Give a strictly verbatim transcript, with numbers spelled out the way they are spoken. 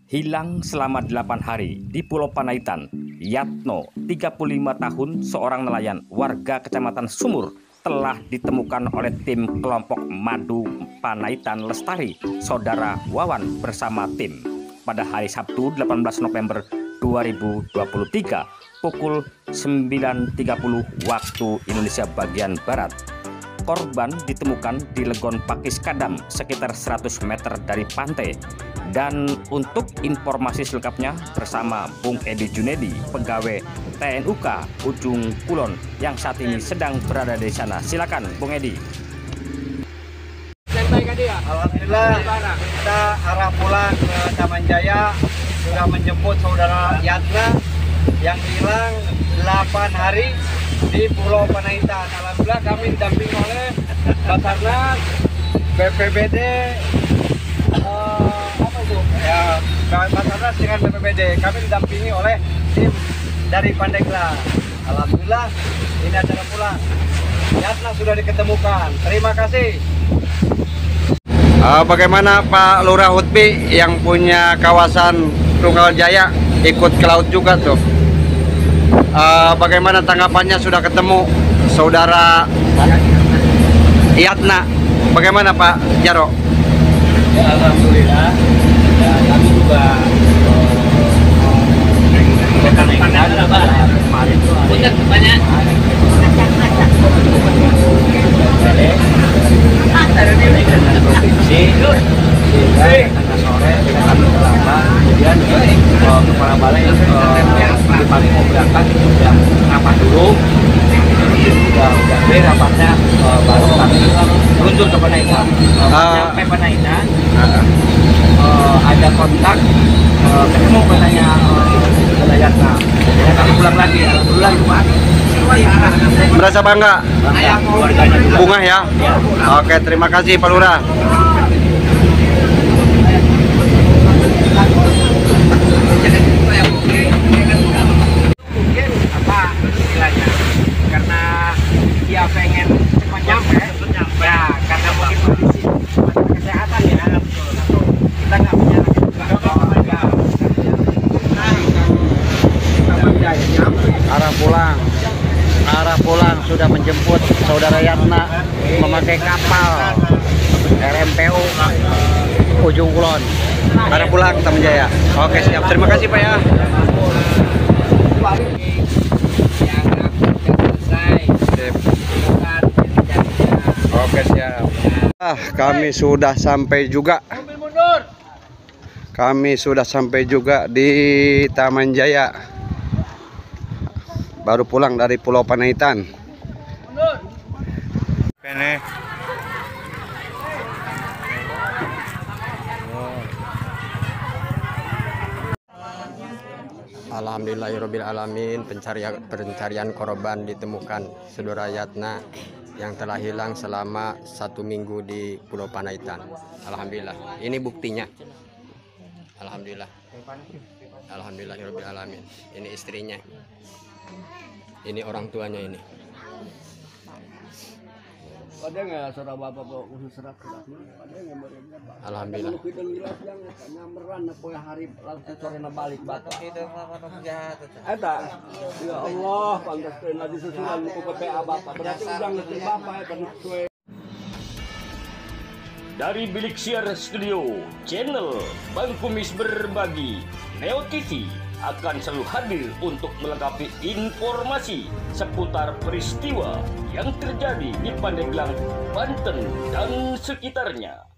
Hilang selama delapan hari di Pulau Panaitan, Yatno, tiga puluh lima tahun, seorang nelayan warga Kecamatan Sumur, telah ditemukan oleh tim kelompok Madu Panaitan Lestari, saudara Wawan bersama tim pada hari Sabtu delapan belas November dua ribu dua puluh tiga pukul sembilan tiga puluh waktu Indonesia bagian Barat. Korban ditemukan di Legon Pakis Kadam sekitar seratus meter dari pantai. Dan untuk informasi selengkapnya bersama Bung Edi Junedi, pegawai T N U K Ujung Kulon yang saat ini sedang berada di sana. Silakan Bung Edi. Alhamdulillah kita arah pulang ke Taman Jaya sudah menjemput saudara Yatna yang hilang delapan hari di Pulau Panaitan. Alhamdulillah kami didampingi oleh Basarnas, B P B D, uh, apa itu? Ya, Basarnas dengan B P B D. Kami didampingi oleh tim dari Pandeglang. Alhamdulillah ini acara pulang. Yatna sudah diketemukan. Terima kasih. Uh, bagaimana Pak Lurah Hutbi yang punya kawasan Tunggal Jaya ikut ke laut juga tuh? Uh, bagaimana tanggapannya sudah ketemu saudara Yatna? Bagaimana Pak Jaro? Ya, alhamdulillah ya, kami juga rekan-rekan kemarin itu banyak provinsi sehingga sore kami terlambat, kemudian kepala balai yang paling mau berangkat sudah rapat dulu, sudah udah beri rapatnya, baru kami meluncur ke Panaitan. Sampai Panaitan ada kontak, ketemu katanya Yatna, dan kami pulang lagi. Alhamdulillah Jumat. Merasa bangga? Bangga. Bunga ya? Oke, terima kasih Pak Lurah. Mungkin apa istilahnya, karena dia pengen cepat nyampe, ya karena mungkin kondisi kesehatan ya, kita nggak punya Arah pulang, arah pulang sudah menjemput saudara Yatna memakai kapal R M P U Ujung Kulon. Arah pulang Taman Jaya. Oke, siap. Terima kasih Pak ya. Oke, siap. Ah, kami sudah sampai juga. Kami sudah sampai juga di Taman Jaya. Baru pulang dari Pulau Panaitan. Pene. Alhamdulillahirabbil alamin, pencarian pencarian korban ditemukan saudara Yatna yang telah hilang selama satu minggu di Pulau Panaitan. Alhamdulillah, ini buktinya. Alhamdulillah. Alhamdulillahirabbil alamin. Ini istrinya. Ini orang tuanya ini. Ada nggak saudara bapak khusus serat? Ada nggak mereka? Alhamdulillah. Kita jelas yang nyameran apa hari langsung sore balik bapak. Ada. Ya Allah, pantas kena disusulan ke P P A bapak. Berarti udah ngerti bapak ya sesuai. Dari Bilik Siar Studio, channel Bang Kumis Berbagi, Neo T V akan selalu hadir untuk melengkapi informasi seputar peristiwa yang terjadi di Pandeglang, Banten dan sekitarnya.